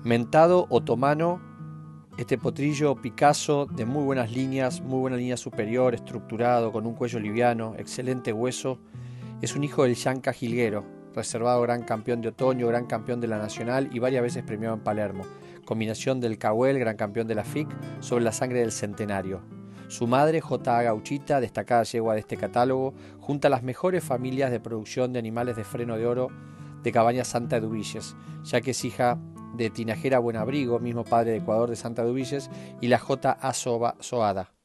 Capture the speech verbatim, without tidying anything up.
Mentado otomano, este potrillo Picasso de muy buenas líneas, muy buena línea superior, estructurado, con un cuello liviano, excelente hueso, es un hijo del Yanca jilguero, reservado gran campeón de otoño, gran campeón de la Nacional y varias veces premiado en Palermo. Combinación del Cahuel, gran campeón de la F I C, sobre la sangre del centenario. Su madre, J A Gauchita, destacada yegua de este catálogo, junta las mejores familias de producción de animales de freno de oro de Cabaña Santa Eduvilles, ya que es hija de Tinajera Buenabrigo, mismo padre de Ecuador de Santa Eduvilles, y la J A Soada.